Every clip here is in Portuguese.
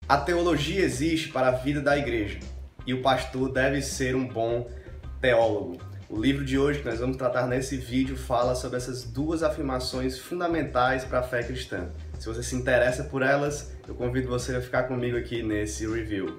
A teologia existe para a vida da igreja e o pastor deve ser um bom teólogo. O livro de hoje que nós vamos tratar nesse vídeo fala sobre essas duas afirmações fundamentais para a fé cristã. Se você se interessa por elas, eu convido você a ficar comigo aqui nesse review.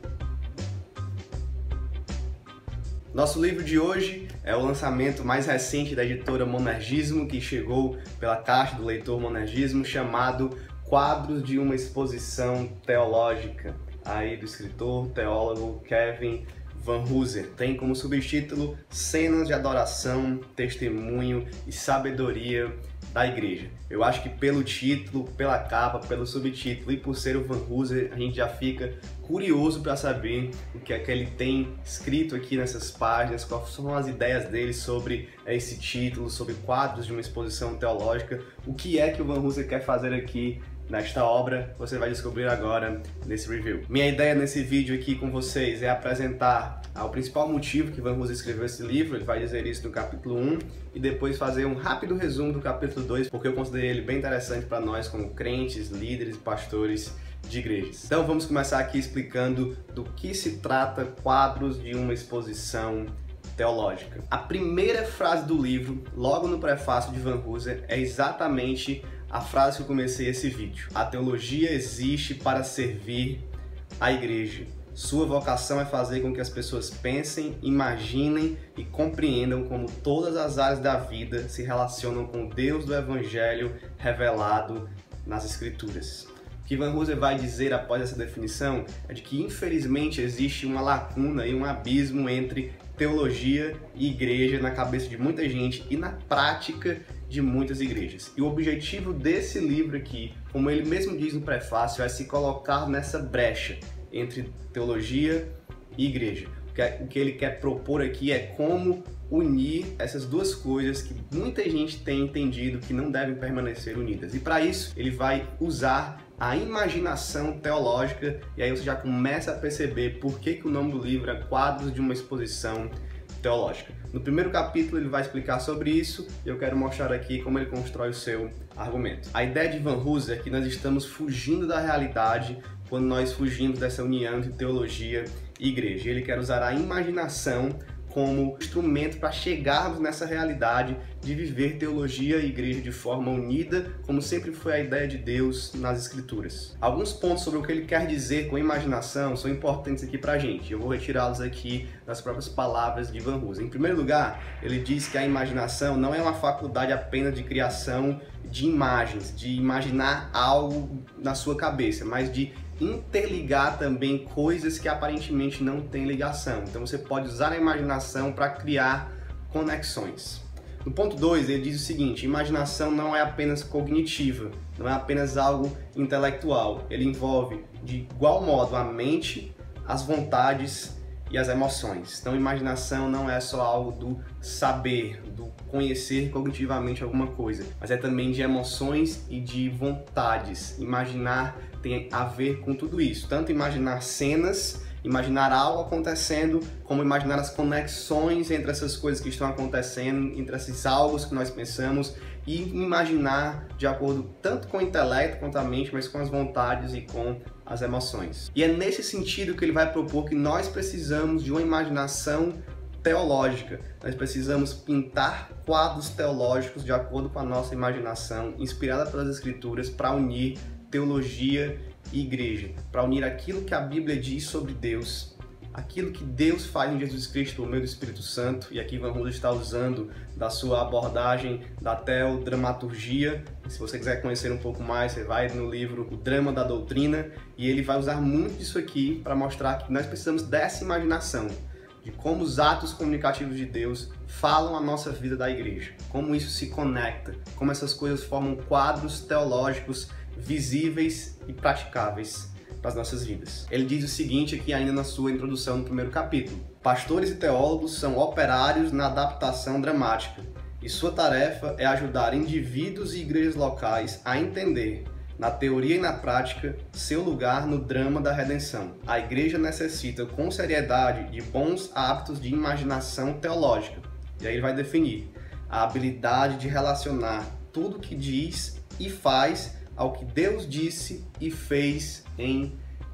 Nosso livro de hoje é o lançamento mais recente da editora Monergismo, que chegou pela caixa do leitor Monergismo, chamado Quadros de uma Exposição Teológica, aí do escritor, teólogo Kevin Vanhoozer. Tem como subtítulo Cenas de Adoração, Testemunho e Sabedoria da Igreja. Eu acho que pelo título, pela capa, pelo subtítulo e por ser o Vanhoozer, a gente já fica curioso para saber o que é que ele tem escrito aqui nessas páginas, quais são as ideias dele sobre esse título, sobre quadros de uma exposição teológica, o que é que o Vanhoozer quer fazer aqui nesta obra, você vai descobrir agora nesse review. Minha ideia nesse vídeo aqui com vocês é apresentar o principal motivo que Vanhoozer escreveu esse livro, ele vai dizer isso no capítulo 1, e depois fazer um rápido resumo do capítulo 2, porque eu considerei ele bem interessante para nós como crentes, líderes e pastores de igrejas. Então vamos começar aqui explicando do que se trata Quadros de uma Exposição Teológica. A primeira frase do livro, logo no prefácio de Vanhoozer, é exatamente a frase que eu comecei esse vídeo. A teologia existe para servir a igreja. Sua vocação é fazer com que as pessoas pensem, imaginem e compreendam como todas as áreas da vida se relacionam com o Deus do Evangelho revelado nas Escrituras. O que Vanhoozer vai dizer após essa definição é de que, infelizmente, existe uma lacuna e um abismo entre teologia e igreja na cabeça de muita gente e na prática de muitas igrejas. E o objetivo desse livro aqui, como ele mesmo diz no prefácio, é se colocar nessa brecha entre teologia e igreja. O que ele quer propor aqui é como unir essas duas coisas que muita gente tem entendido que não devem permanecer unidas. E para isso, ele vai usar a imaginação teológica, e aí você já começa a perceber por que o nome do livro é Quadros de uma Exposição Teológica. No primeiro capítulo ele vai explicar sobre isso e eu quero mostrar aqui como ele constrói o seu argumento. A ideia de Vanhoozer é que nós estamos fugindo da realidade quando nós fugimos dessa união entre teologia e igreja. Ele quer usar a imaginação como instrumento para chegarmos nessa realidade de viver teologia e igreja de forma unida, como sempre foi a ideia de Deus nas Escrituras. Alguns pontos sobre o que ele quer dizer com imaginação são importantes aqui para a gente. Eu vou retirá-los aqui das próprias palavras de Vanhoozer. Em primeiro lugar, ele diz que a imaginação não é uma faculdade apenas de criação de imagens, de imaginar algo na sua cabeça, mas de interligar também coisas que aparentemente não têm ligação. Então você pode usar a imaginação para criar conexões. No ponto 2, ele diz o seguinte: imaginação não é apenas cognitiva, não é apenas algo intelectual. Ele envolve de igual modo a mente, as vontades e as emoções. Então imaginação não é só algo do saber, do conhecer cognitivamente alguma coisa, mas é também de emoções e de vontades. Imaginar tem a ver com tudo isso, tanto imaginar cenas, imaginar algo acontecendo, como imaginar as conexões entre essas coisas que estão acontecendo, entre esses algo que nós pensamos, e imaginar de acordo tanto com o intelecto quanto a mente, mas com as vontades e com as emoções. E é nesse sentido que ele vai propor que nós precisamos de uma imaginação teológica. Nós precisamos pintar quadros teológicos de acordo com a nossa imaginação, inspirada pelas Escrituras, para unir teologia e igreja, para unir aquilo que a Bíblia diz sobre Deus, aquilo que Deus faz em Jesus Cristo por meio do Espírito Santo, e aqui Vanhoozer está usando da sua abordagem da teodramaturgia. Se você quiser conhecer um pouco mais, você vai no livro O Drama da Doutrina, e ele vai usar muito disso aqui para mostrar que nós precisamos dessa imaginação, de como os atos comunicativos de Deus falam a nossa vida da igreja, como isso se conecta, como essas coisas formam quadros teológicos visíveis e praticáveis para as nossas vidas. Ele diz o seguinte aqui ainda na sua introdução no primeiro capítulo: pastores e teólogos são operários na adaptação dramática e sua tarefa é ajudar indivíduos e igrejas locais a entender, na teoria e na prática, seu lugar no drama da redenção. A igreja necessita com seriedade de bons hábitos de imaginação teológica. E aí ele vai definir a habilidade de relacionar tudo o que diz e faz ao que Deus disse e fez em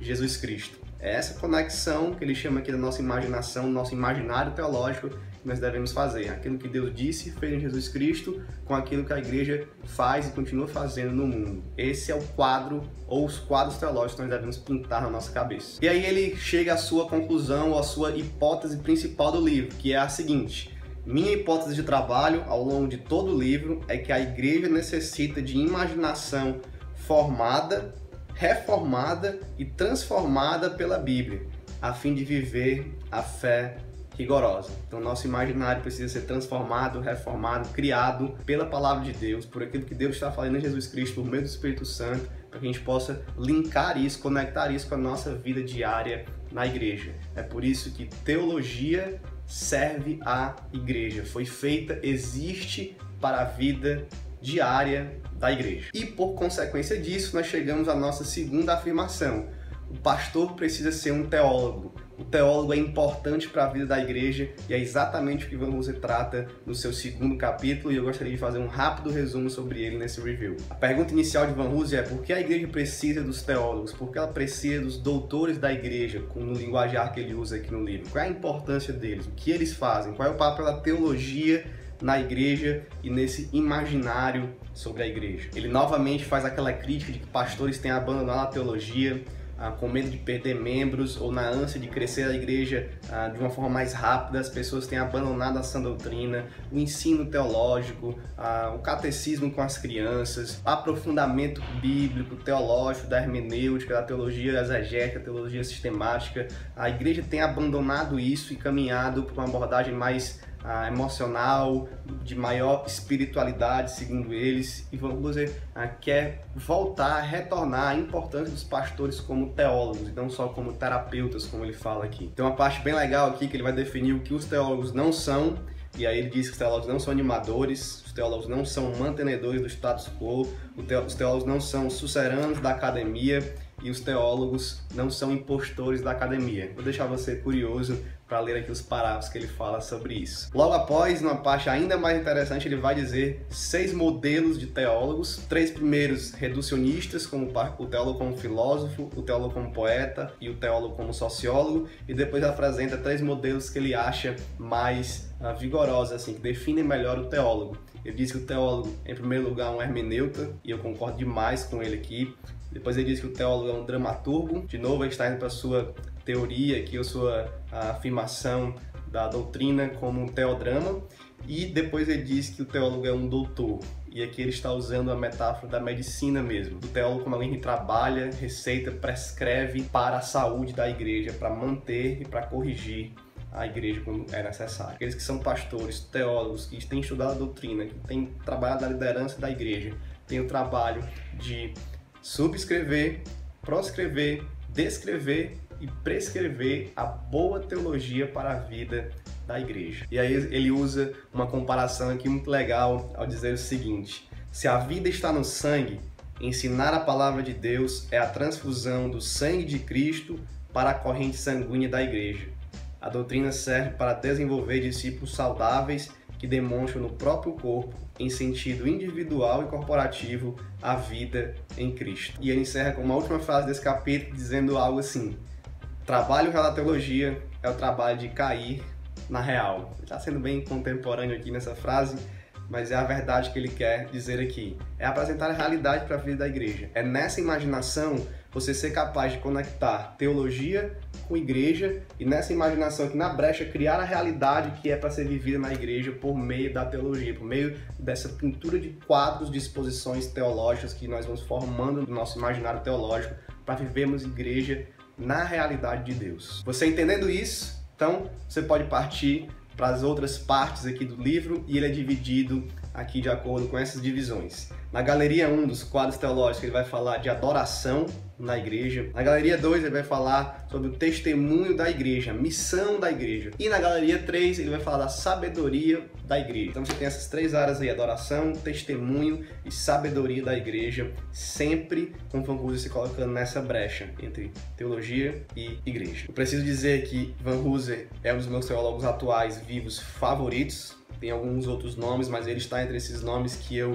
Jesus Cristo. É essa conexão que ele chama aqui da nossa imaginação, do nosso imaginário teológico que nós devemos fazer. Aquilo que Deus disse e fez em Jesus Cristo com aquilo que a igreja faz e continua fazendo no mundo. Esse é o quadro ou os quadros teológicos que nós devemos pintar na nossa cabeça. E aí ele chega à sua conclusão ou à sua hipótese principal do livro, que é a seguinte: minha hipótese de trabalho ao longo de todo o livro é que a igreja necessita de imaginação formada, reformada e transformada pela Bíblia, a fim de viver a fé rigorosa. Então, nosso imaginário precisa ser transformado, reformado, criado pela palavra de Deus, por aquilo que Deus está falando em Jesus Cristo, por meio do Espírito Santo, para que a gente possa linkar isso, conectar isso com a nossa vida diária na igreja. É por isso que teologia serve à igreja, foi feita, existe para a vida diária da igreja. E por consequência disso, nós chegamos à nossa segunda afirmação: o pastor precisa ser um teólogo. O teólogo é importante para a vida da igreja e é exatamente o que Van Hooser trata no seu segundo capítulo, e eu gostaria de fazer um rápido resumo sobre ele nesse review. A pergunta inicial de Van Hooser é: por que a igreja precisa dos teólogos? Por que ela precisa dos doutores da igreja, no linguajar que ele usa aqui no livro? Qual é a importância deles? O que eles fazem? Qual é o papel da teologia na igreja e nesse imaginário sobre a igreja? Ele novamente faz aquela crítica de que pastores têm abandonado a teologia, com medo de perder membros ou na ânsia de crescer a igreja de uma forma mais rápida. As pessoas têm abandonado a sã doutrina, o ensino teológico, o catecismo com as crianças, o aprofundamento bíblico, teológico, da hermenêutica, da teologia exegética, teologia sistemática. A igreja tem abandonado isso e caminhado para uma abordagem mais emocional, de maior espiritualidade, segundo eles, e Van Hooser quer voltar, retornar à importância dos pastores como teólogos, e não só como terapeutas, como ele fala aqui. Tem uma parte bem legal aqui que ele vai definir o que os teólogos não são, e aí ele diz que os teólogos não são animadores, os teólogos não são mantenedores do status quo, os teólogos não são suceranos da academia, e os teólogos não são impostores da academia. Vou deixar você curioso para ler aqui os parágrafos que ele fala sobre isso. Logo após, numa parte ainda mais interessante, ele vai dizer 6 modelos de teólogos. 3 primeiros reducionistas, como o teólogo como filósofo, o teólogo como poeta e o teólogo como sociólogo. E depois apresenta 3 modelos que ele acha mais vigorosos, assim, que definem melhor o teólogo. Ele diz que o teólogo, em primeiro lugar, é um hermeneuta, e eu concordo demais com ele aqui. Depois ele diz que o teólogo é um dramaturgo. De novo, ele está indo para a sua teoria aqui, a sua afirmação da doutrina como um teodrama. E depois ele diz que o teólogo é um doutor. E aqui ele está usando a metáfora da medicina mesmo. O teólogo como alguém que trabalha, receita, prescreve para a saúde da igreja, para manter e para corrigir a igreja quando é necessário. Aqueles que são pastores, teólogos, que têm estudado a doutrina, que têm trabalhado na liderança da igreja, têm o trabalho de subscrever, proscrever, descrever e prescrever a boa teologia para a vida da igreja. E aí ele usa uma comparação aqui muito legal ao dizer o seguinte: se a vida está no sangue, ensinar a palavra de Deus é a transfusão do sangue de Cristo para a corrente sanguínea da igreja. A doutrina serve para desenvolver discípulos saudáveis que demonstram no próprio corpo, em sentido individual e corporativo, a vida em Cristo. E ele encerra com uma última frase desse capítulo dizendo algo assim: trabalho da teologia é o trabalho de cair na real. Ele está sendo bem contemporâneo aqui nessa frase, mas é a verdade que ele quer dizer aqui. É apresentar a realidade para a vida da igreja. É nessa imaginação você ser capaz de conectar teologia com igreja, e nessa imaginação aqui na brecha criar a realidade que é para ser vivida na igreja por meio da teologia, por meio dessa pintura de quadros de exposições teológicas que nós vamos formando no nosso imaginário teológico para vivermos igreja na realidade de Deus. Você entendendo isso, então você pode partir para as outras partes aqui do livro, e ele é dividido aqui de acordo com essas divisões. Na galeria 1 dos quadros teológicos ele vai falar de adoração na igreja. Na galeria 2 ele vai falar sobre o testemunho da igreja, a missão da igreja. E na galeria 3 ele vai falar da sabedoria da igreja. Então você tem essas 3 áreas aí: adoração, testemunho e sabedoria da igreja, sempre com Van Hooser se colocando nessa brecha entre teologia e igreja. Eu preciso dizer que Van Hooser é um dos meus teólogos atuais vivos favoritos. Tem alguns outros nomes, mas ele está entre esses nomes que eu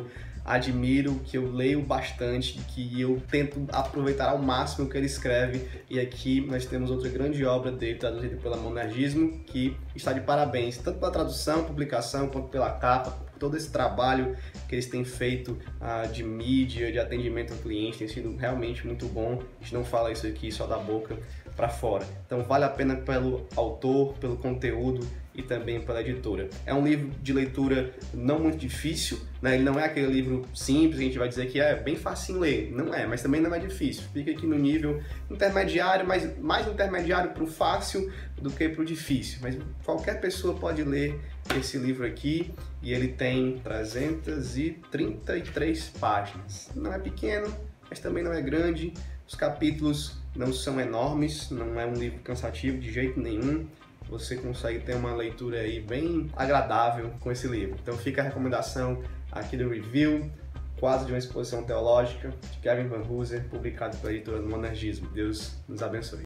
admiro, que eu leio bastante, que eu tento aproveitar ao máximo o que ele escreve. E aqui nós temos outra grande obra dele, traduzida pela Monergismo, que está de parabéns, tanto pela tradução, publicação, quanto pela capa, por todo esse trabalho que eles têm feito de mídia, de atendimento ao cliente, tem sido realmente muito bom. A gente não fala isso aqui só da boca para fora. Então vale a pena pelo autor, pelo conteúdo e também pela editora. É um livro de leitura não muito difícil, né? Ele não é aquele livro simples, a gente vai dizer que é bem facinho ler. Não é, mas também não é difícil. Fica aqui no nível intermediário, mas mais intermediário para o fácil do que para o difícil. Mas qualquer pessoa pode ler esse livro aqui e ele tem 333 páginas. Não é pequeno, mas também não é grande. Os capítulos não são enormes, não é um livro cansativo de jeito nenhum. Você consegue ter uma leitura aí bem agradável com esse livro. Então fica a recomendação aqui do review, Quadros de uma Exposição Teológica, de Kevin Vanhoozer, publicado pela editora do Monergismo. Deus nos abençoe.